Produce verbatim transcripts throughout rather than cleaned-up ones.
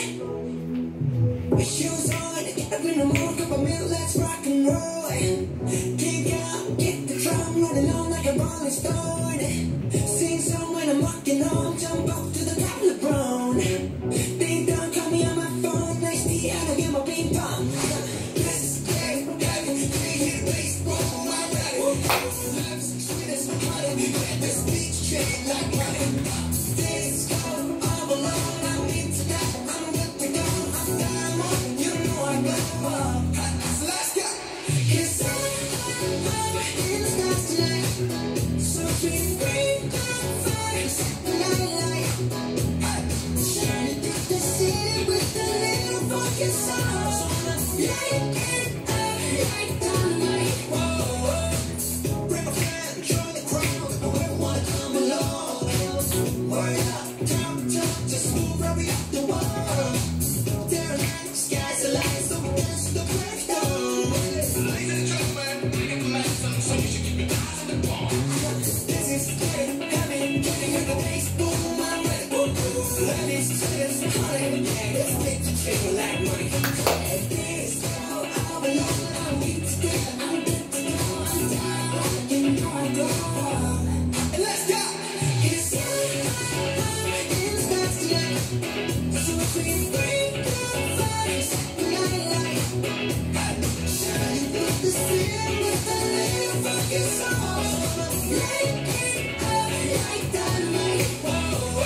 Shoes on, get up in the morning, cup of milk, let's rock and roll. Kick out, get the drum, rolling on like a rolling stone. Sing song when I'm walking home, jump up to the top of the brown. Ding dong, call me on my phone, nice tea, and I'll get my ping pong. Let's get heavy, three hit baseball, my body. Life's sweet as honey, get this beach chain like money. This go all alone, I'm into that, I'm good to go, I'm diamond, you know I got more. So let's go. Cause I'm in the stars tonight, so please bring the fire, set the night light. Shining through the city with a little fucking song. Light it up like dynamite. Whoa, bring a friend, join the crowd, whoever wanna come along. Word up, top, top, just move right up the wall. There night, skies are light, so we dance to the break of dawn. Ladies and gentlemen, we get the lesson, so you should keep your eyes on the ball. This is getting heavy, getting in the bass, boom, I'm ready, boom, boom. Love is sweet as honey, yeah, this make you feel like money. This girl, all alone, I'm weak today, I'm good to go, I'm down, you know I go. And let's go! Cause I'm in the stars tonight, so please bring the fire, set the night light. Shining through the city with a little fucking song. Light it up like dynamite. Whoa,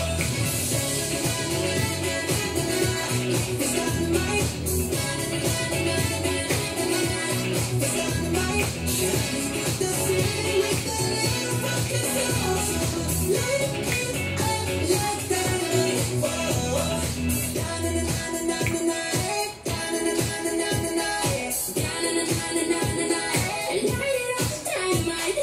it's dynamite. It's dynamite. Shining through the city with a little fucking song. Light it up like dynamite. Whoa, na-na-na-na-na-na-na, na-na-na-na-na-na-na, na-na-na-na-na-na-na, light it up like dynamite.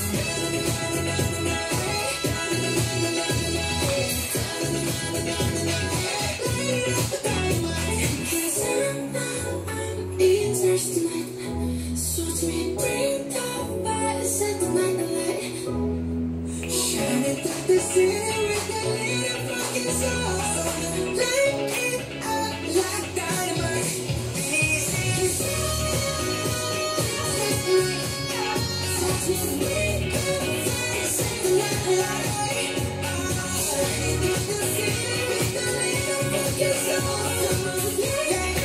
Shining through the city with a little fucking song. Light it up like dynamite. This is such a great fire, set the night light. Shining through the city with a little fucking song. Yeah.